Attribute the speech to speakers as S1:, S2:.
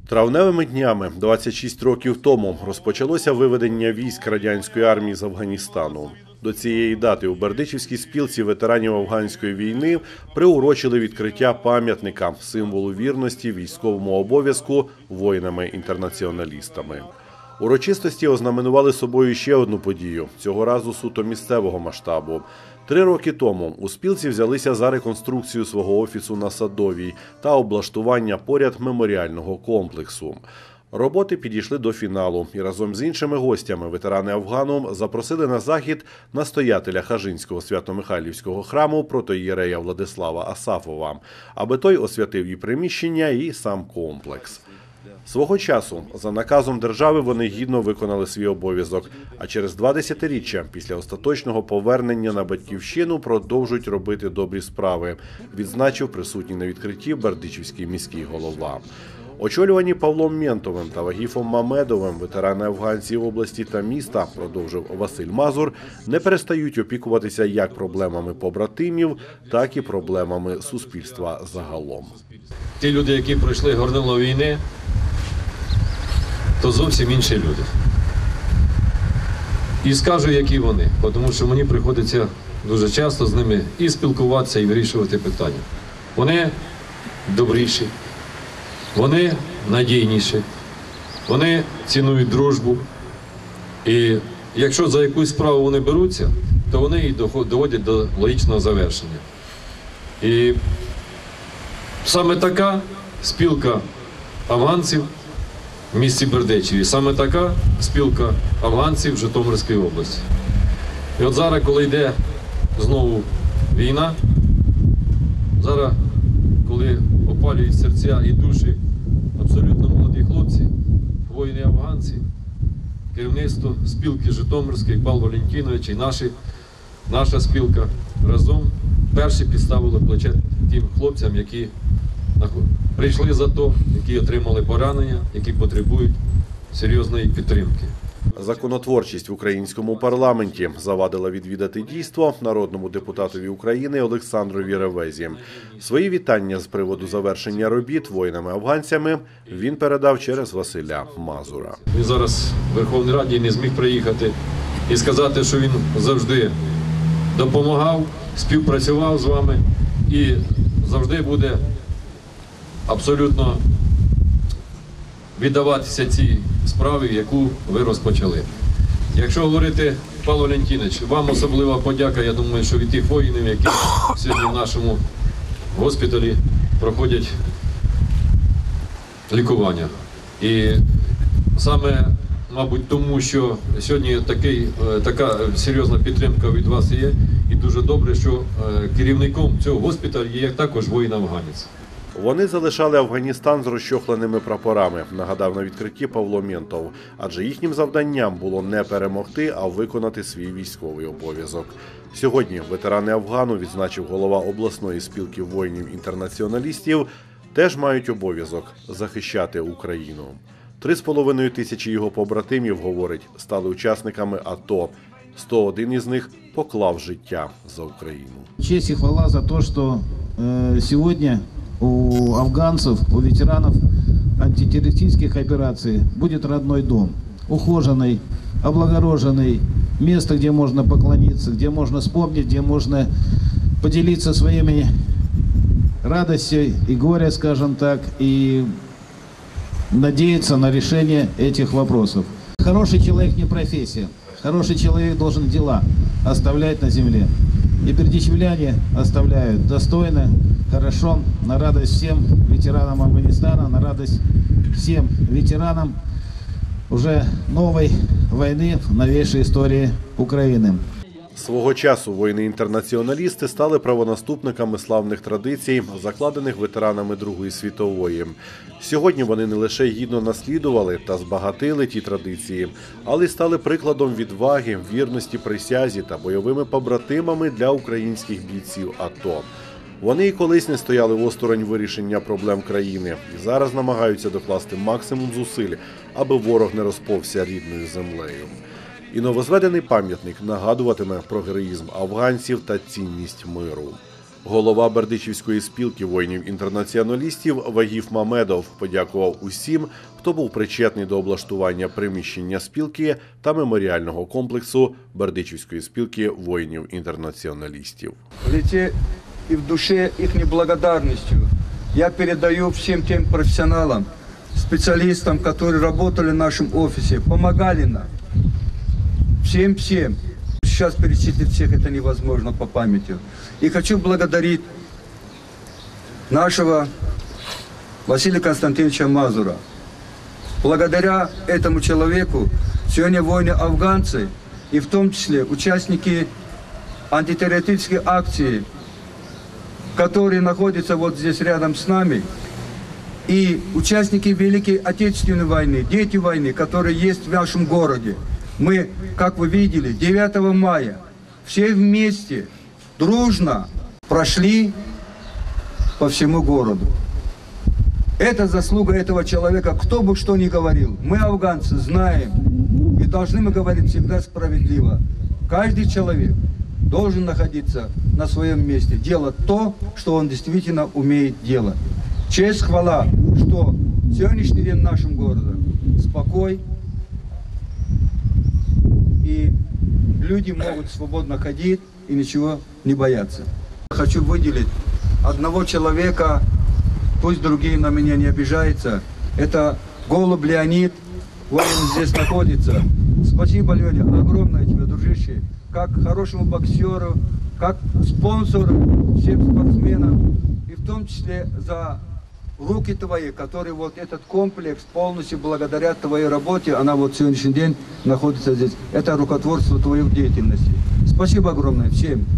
S1: Травневими днями 26 років тому розпочалося виведення військ радянської армії з Афганістану. До цієї дати у Бердичівській спілці ветеранів афганської війни приурочили відкриття пам'ятника – символу вірності військовому обов'язку воїнами-інтернаціоналістами. Урочистості ознаменували собою ще одну подію – цього разу суто місцевого масштабу. 3 роки тому у спілці взялися за реконструкцію свого офісу на Садовій та облаштування поряд меморіального комплексу. Роботи підійшли до фіналу і разом з іншими гостями ветерани Афгану запросили на захід настоятеля Хажинського Свято-Михайлівського храму протоієрея Владислава Асафова, аби той освятив і приміщення, і сам комплекс. Свого часу за наказом держави вони гідно виконали свій обов'язок, а через 2 десятиріччя після остаточного повернення на батьківщину продовжують робити добрі справи, відзначив присутній на відкритті бердичівський міський голова. Очолювані Павлом Мєнтовим та Вагіфом Мамедовим ветерани афганців області та міста, продовжив Василь Мазур, не перестають опікуватися як проблемами побратимів, так і проблемами суспільства загалом.
S2: Ті люди, які пройшли горнило війни, то зовсім інші люди. І скажу, які вони, тому що мені приходиться дуже часто з ними і спілкуватися, і вирішувати питання. Вони добріші, вони надійніші, вони цінують дружбу. І якщо за якусь справу вони беруться, то вони її доводять до логічного завершення. І саме така спілка афганців в місті Бердичеві, саме така спілка афганців в Житомирській області. І от зараз, коли йде знову війна, зараз, коли опалюють серця і душі абсолютно молоді хлопці, воїни-афганці, керівництво спілки Житомирської, Павло Валентинович і наша спілка разом перші підставили плече тим хлопцям, які прийшли за то, які отримали поранення, які потребують серйозної підтримки.
S1: Законотворчість в українському парламенті завадила відвідати дійство народному депутатові України Олександрові Ревезі. Свої вітання з приводу завершення робіт воїнами-афганцями він передав через Василя Мазура.
S2: Він зараз в Верховній Раді не зміг приїхати і сказати, що він завжди допомагав, співпрацював з вами і завжди буде абсолютно віддаватися цій справі, яку ви розпочали. Якщо говорити, Павло Валентинович, вам особлива подяка, я думаю, що від тих воїнів, які сьогодні в нашому госпіталі проходять лікування. І саме, мабуть, тому, що сьогодні така серйозна підтримка від вас є, і дуже добре, що керівником цього госпіталю є також воїн-афганець.
S1: Вони залишали Афганістан з розчохленими прапорами, нагадав на відкритті Павло Мєнтов. Адже їхнім завданням було не перемогти, а виконати свій військовий обов'язок. Сьогодні ветерани Афгану, відзначив голова обласної спілки воїнів-інтернаціоналістів, теж мають обов'язок захищати Україну. 3,5 тисячі його побратимів, говорить, стали учасниками АТО. 101 із них поклав життя за Україну.
S3: Честь і хвала за те, що сьогодні у афганцев, у ветеранов антитеррористических операций будет родной дом, ухоженный, облагороженный, место, где можно поклониться, где можно вспомнить, где можно поделиться своими радостью и горя, скажем так, и надеяться на решение этих вопросов. Хороший человек не профессия, хороший человек должен дела оставлять на земле. И бердичевляне оставляют достойно, хорошо, на радость всем ветеранам Афганистана, на радость всем ветеранам уже новой войны в новейшей истории Украины.
S1: Свого часу воїни-інтернаціоналісти стали правонаступниками славних традицій, закладених ветеранами Другої світової. Сьогодні вони не лише гідно наслідували та збагатили ті традиції, але й стали прикладом відваги, вірності присязі та бойовими побратимами для українських бійців АТО. Вони і колись не стояли осторонь вирішення проблем країни і зараз намагаються докласти максимум зусиль, аби ворог не розповся рідною землею. І новозведений пам'ятник нагадуватиме про героїзм афганців та цінність миру. Голова Бердичівської спілки воїнів-інтернаціоналістів Вагіф Мамедов подякував усім, хто був причетний до облаштування приміщення спілки та меморіального комплексу Бердичівської спілки воїнів-інтернаціоналістів.
S4: В лице и в душе их неблагодарностью я передаю всем тем профессионалам, специалистам, которые работали в нашем офисе, помогали нам. Всем. Сейчас перечислить всех это невозможно по памяти. И хочу благодарить нашего Василия Константиновича Мазура. Благодаря этому человеку сегодня воины-афганцы, и в том числе участники антитеррористической акции, которые находятся вот здесь рядом с нами, и участники Великой Отечественной войны, дети войны, которые есть в нашем городе. Мы, как вы видели, 9 мая все вместе, дружно прошли по всему городу. Это заслуга этого человека, кто бы что ни говорил. Мы, афганцы, знаем и должны мы говорить всегда справедливо. Каждый человек должен находиться на своем месте, делать то, что он действительно умеет делать. Честь, хвала, что сегодняшний день в нашем городе спокой, и люди могут свободно ходить и ничего не бояться. Хочу выделить одного человека, пусть другие на меня не обижаются. Это Голубь Леонид, вот он здесь находится. Спасибо, Леня, огромное тебе, дружище, как хорошему боксеру, как спонсору всем спортсменам, и в том числе за руки твои, которые вот этот комплекс полностью благодаря твоей работе, она вот сегодняшний день находится здесь. Это рукотворство твоей деятельности. Спасибо огромное всем.